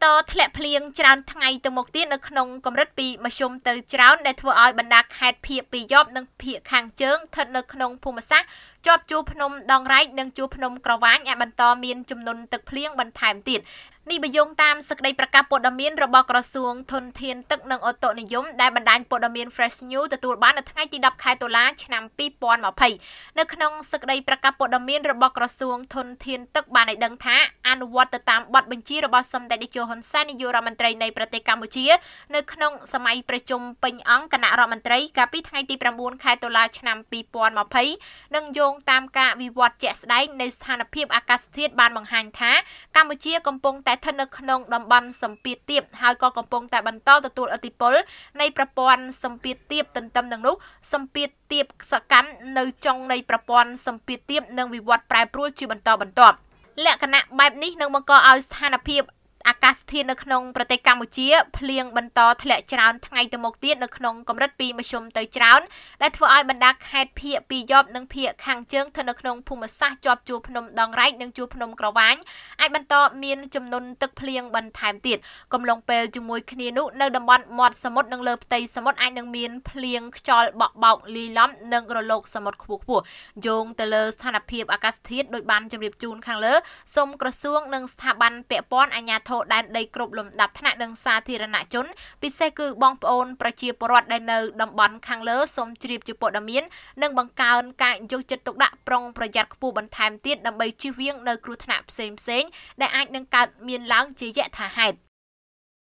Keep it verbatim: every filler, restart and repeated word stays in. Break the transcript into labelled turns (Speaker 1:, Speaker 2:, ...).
Speaker 1: បន្តធ្លាក់ភ្លៀងច្រើនថ្ងៃទៅមុខទៀតនៅក្នុងកម្រិតពីមធ្យមទៅច្រើនដែលធ្វើឲ្យបណ្ដាខេត្តភាគពីយប់និងភាគខាងជើងស្ថិតនៅក្នុងភូមិសាស្ត្រជាប់ជួរភ្នំដងរែកនិងជួរភ្នំក្រវាញអាចបន្តមានចំនួនទឹកភ្លៀងបន្ថែមទៀតនេះបញ្យងតាមសេចក្តីប្រកាសព័ត៌មានរបស់ក្រសួងធនធានទឹកនិងអូតូនិយមដែលបណ្ដាញព័ត៌មាន Fresh News ទទួលបាននៅថ្ងៃទីដប់ខែតុលាឆ្នាំពីរពាន់ម្ភៃនៅក្នុងសេចក្តីប្រកាសព័ត៌មានរបស់ក្រសួងធនធានទឹកបានឲ្យដឹងថាអនុវត្តទៅតាមបទបញ្ជារបស់សម្ដេចនាយកហ៊ុនសែននាយករដ្ឋមន្ត្រីនៃប្រទេសកម្ពុជានៅក្នុងសម័យប្រជុំពេញអង្គគណៈរដ្ឋមន្ត្រីកាលពីថ្ងៃទីប្រាំបួនខែតុលាឆ្នាំពីរពាន់ម្ភៃនិងយោងតាមការវិវត្តជាក់ស្ដែងនៃស្ថានភាពអាកាសធាតុបានបង្ហាញថាកម្ពុជាកំពុងតែស្ថិតនៅក្នុងតំបន់សម្ពាធទាបហើយក៏កំពុងតែបន្តទទួលឥទ្ធិពលនៃប្រព័ន្ធសម្ពាធទាបទន្ទឹមនឹងនោះសម្ពាធទាបសកម្មនៅចុងនៃប្រព័ន្ធសម្ពាធទាបនិងវិវត្តប្រែប្រួលជាបន្តបន្ទាប់លក្ខណៈបែបនេះនឹងបង្កឲ្យស្ថានភាពអាកាសធាតុនៅក្នុងប្រទេសកម្ពុជាភ្លៀងបន្តធ្លាក់ច្រើនថ្ងៃទៅមុខទៀតនៅក្នុងកម្រិតពីមធ្យមទៅច្រើនដែលធ្វើឲ្យបណ្ដាខេត្តភាគពីយប់និងភាគខាងជើងស្ថិតនៅក្នុងភូមិសាស្ត្រជាប់ជួរភ្នំដងរែកនិងជួរភ្នំក្រវាញអាចបន្តមានចំនួនទឹកភ្លៀងបន្ថែមទៀតកំឡុងពេលជាមួយគ្នានោះនៅតំបន់មាត់សមុទ្រនិងលើផ្ទៃសមុទ្រអាចនឹងមានភ្លៀងខ្យល់បក់បោកលាយឡំនិងរលកសមុទ្រខ្ពស់ខ្ពស់យោងទៅលើស្ថានភាពអាកាសធាតុដោយបានជម្រាបជូនខាងលើសូមក្រសួងនិងស្ថាប័នពាក់ព័ន្ធអាជ្ញាធរដែនដីគ្រប់លំដាប់ថ្នាក់និងសាធារណជនពិសេសគឺបងប្អូនប្រជាពលរដ្ឋដែលនៅតំបន់ខាងលើសូមជ្រាបជាព័ត៌មាននិងបង្កើនការយកចិត្តទុកដាក់ប្រុងប្រយ័ត្នខ្ពស់បន្ថែមទៀតដើម្បីជៀសវាងនៅគ្រោះថ្នាក់ផ្សេងៗដែលអាចនឹងកើតមានឡើងជាយថាហេតុ